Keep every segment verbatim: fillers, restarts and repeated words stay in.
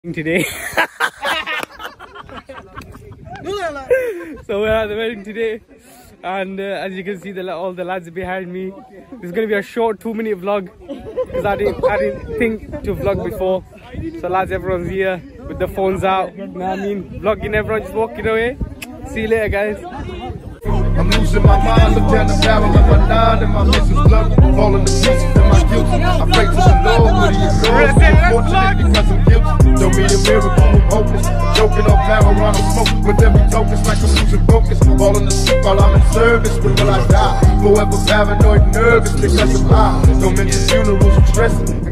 Today. So we're at the wedding today, and uh, as you can see, the, all the lads behind me. This is going to be a short two-minute vlog because I didn't, I didn't think to vlog before. So lads, everyone's here with the phones out. You know what I mean? Vlogging, everyone just walking away. See you later, guys. I'm losing my mind, look down the barrel of my nine and my missus blood falling to pieces in my guilt. I pray to the Lord, but he ignores me, unfortunately, because I'm guilty. Show me a miracle, I'm hopeless. Joking off marijuana smoke with every token, it's like I'm losing focus. Falling asleep while I'm in service, when will I die? Forever paranoid, nervous because I'm high. Don't mention funerals, I'm stressing.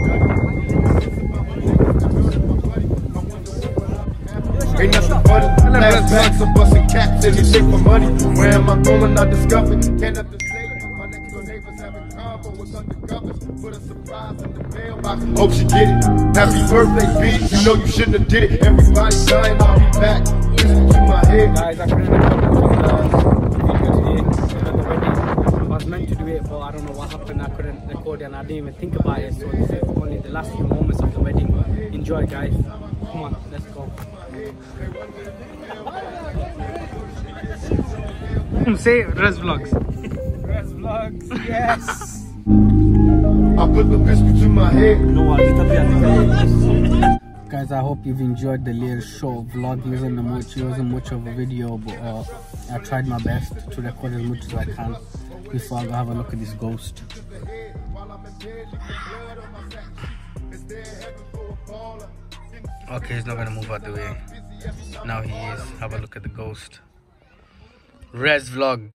Ain't nothing funny. Last bags of busting cats, anything for money. Where am I going? I discovered. Can't have to say. My next door neighbors having combo with undercovers. Put a surprise in the mailbox. Hope she get it. Happy birthday, B. You know you shouldn't have did it. Everybody dying, I'll be back. Listen to my head. Guys, I couldn't have come to the video today at the wedding. I was meant to do it, but I don't know what happened. I couldn't record it and I didn't even think about it. So this is only the last few moments of the wedding. Enjoy, guys. Come on, let's go. Say Rez Vlogs. Rez Vlogs, yes. I put the biscuit to my head. No, guys, I hope you've enjoyed the little short vlog. It wasn't much, it wasn't much of a video, but uh, I tried my best to record as much as I can before I go have a look at this ghost. Okay, he's not gonna move out the way. Now he is. Have a look at the ghost. Rez Vlog.